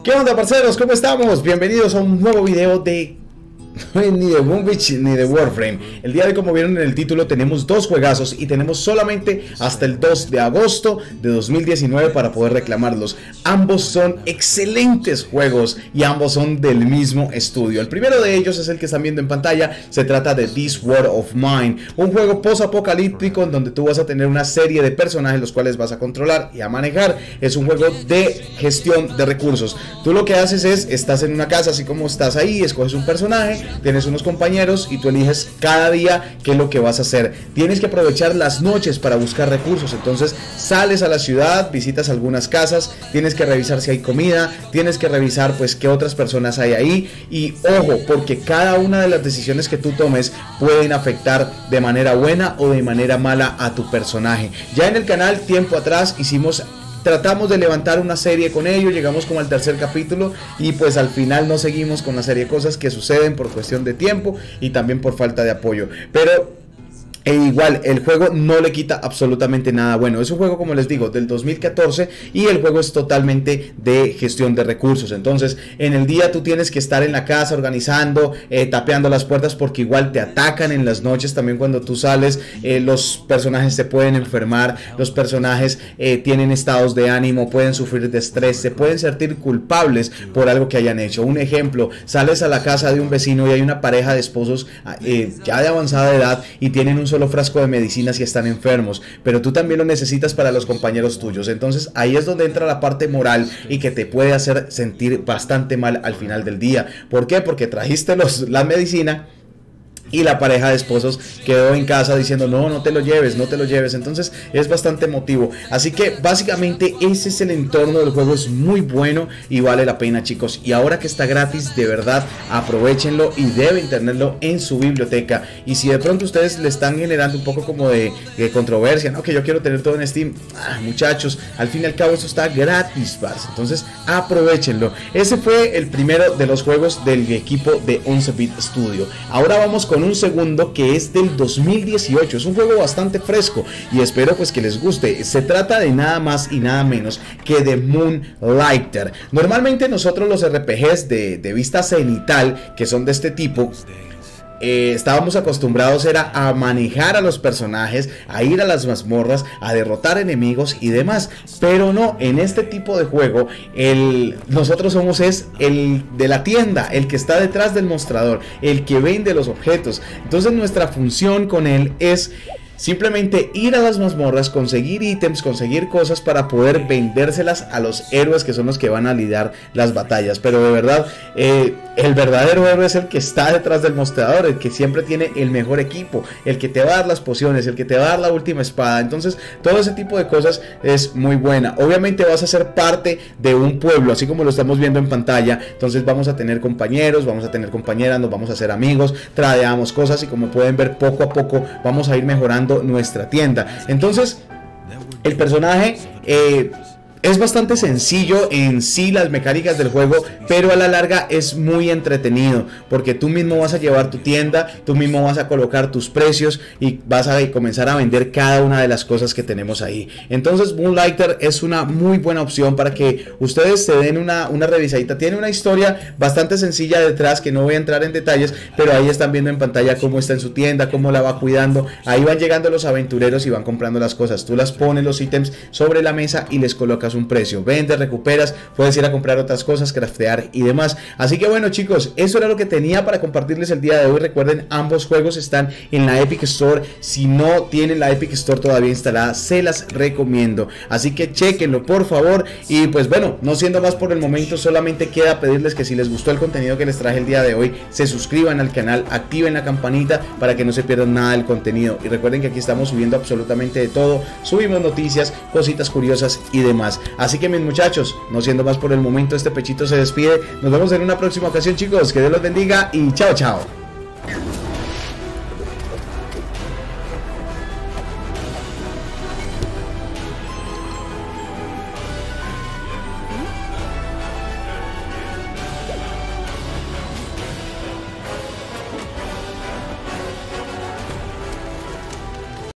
¿Qué onda, parceros? ¿Cómo estamos? Bienvenidos a un nuevo video de... ni de Boom Beach ni de Warframe. El día de hoy, como vieron en el título, tenemos dos juegazos y tenemos solamente hasta el 2 de agosto de 2019 para poder reclamarlos. Ambos son excelentes juegos y ambos son del mismo estudio. El primero de ellos es el que están viendo en pantalla. Se trata de This War of Mine, un juego post-apocalíptico en donde tú vas a tener una serie de personajes los cuales vas a controlar y a manejar. Es un juego de gestión de recursos. Tú lo que haces es, estás en una casa, así como estás ahí, escoges un personaje, tienes unos compañeros y tú eliges cada día qué es lo que vas a hacer. Tienes que aprovechar las noches para buscar recursos. Entonces sales a la ciudad, visitas algunas casas, tienes que revisar si hay comida, tienes que revisar pues qué otras personas hay ahí. Y ojo, porque cada una de las decisiones que tú tomes pueden afectar de manera buena o de manera mala a tu personaje. Ya en el canal tiempo atrás tratamos de levantar una serie con ello, llegamos como al tercer capítulo y pues al final no seguimos con la serie, cosas que suceden por cuestión de tiempo y también por falta de apoyo, pero igual el juego no le quita absolutamente nada bueno. Es un juego, como les digo, del 2014 y el juego es totalmente de gestión de recursos. Entonces en el día tú tienes que estar en la casa organizando, tapeando las puertas, porque igual te atacan en las noches también cuando tú sales. Los personajes se pueden enfermar, los personajes tienen estados de ánimo, pueden sufrir de estrés, se pueden sentir culpables por algo que hayan hecho. Un ejemplo, sales a la casa de un vecino y hay una pareja de esposos ya de avanzada edad y tienen un solo frasco de medicinas y están enfermos, pero tú también lo necesitas para los compañeros tuyos. Entonces ahí es donde entra la parte moral y que te puede hacer sentir bastante mal al final del día. ¿Por qué? Porque trajiste la medicina y la pareja de esposos quedó en casa diciendo no te lo lleves, no te lo lleves. Entonces es bastante emotivo. Así que básicamente ese es el entorno del juego. Es muy bueno y vale la pena, chicos. Y ahora que está gratis, de verdad aprovechenlo y deben tenerlo en su biblioteca. Y si de pronto ustedes le están generando un poco como de controversia, no, que yo quiero tener todo en Steam, muchachos, al fin y al cabo esto está gratis, parce. Entonces aprovechenlo. Ese fue el primero de los juegos del equipo de 11-Bit Studio. Ahora vamos con un segundo que es del 2018. Es un juego bastante fresco y espero pues que les guste. Se trata de nada más y nada menos que de Moonlighter. Normalmente nosotros los RPGs de vista cenital, que son de este tipo, estábamos acostumbrados a manejar a los personajes, a ir a las mazmorras, a derrotar enemigos y demás, pero no, en este tipo de juego nosotros somos el de la tienda, el que está detrás del mostrador, el que vende los objetos. Entonces nuestra función con él es simplemente ir a las mazmorras, conseguir ítems, conseguir cosas para poder vendérselas a los héroes que son los que van a lidiar las batallas. Pero de verdad, el verdadero héroe es el que está detrás del mostrador, el que siempre tiene el mejor equipo, el que te va a dar las pociones, el que te va a dar la última espada. Entonces todo ese tipo de cosas es muy buena. Obviamente vas a ser parte de un pueblo, así como lo estamos viendo en pantalla. Entonces vamos a tener compañeros, vamos a tener compañeras, nos vamos a hacer amigos, tradeamos cosas y como pueden ver, poco a poco vamos a ir mejorando nuestra tienda. Entonces el personaje es bastante sencillo en sí, las mecánicas del juego, pero a la larga es muy entretenido porque tú mismo vas a llevar tu tienda, tú mismo vas a colocar tus precios y vas a comenzar a vender cada una de las cosas que tenemos ahí. Entonces Moonlighter es una muy buena opción para que ustedes se den una revisadita. Tiene una historia bastante sencilla detrás que no voy a entrar en detalles, pero ahí están viendo en pantalla cómo está en su tienda, cómo la va cuidando. Ahí van llegando los aventureros y van comprando las cosas. Tú las pones los ítems sobre la mesa y les colocas un precio, vendes, recuperas, puedes ir a comprar otras cosas, craftear y demás. Así que bueno, chicos, eso era lo que tenía para compartirles el día de hoy. Recuerden, ambos juegos están en la Epic Store. Si no tienen la Epic Store todavía instalada, se las recomiendo, así que chequenlo por favor. Y pues bueno, no siendo más por el momento, solamente queda pedirles que si les gustó el contenido que les traje el día de hoy, se suscriban al canal, activen la campanita para que no se pierdan nada del contenido. Y recuerden que aquí estamos subiendo absolutamente de todo, subimos noticias, cositas curiosas y demás. Así que mis muchachos, no siendo más por el momento, este pechito se despide. Nos vemos en una próxima ocasión, chicos. Que Dios los bendiga y chao, chao.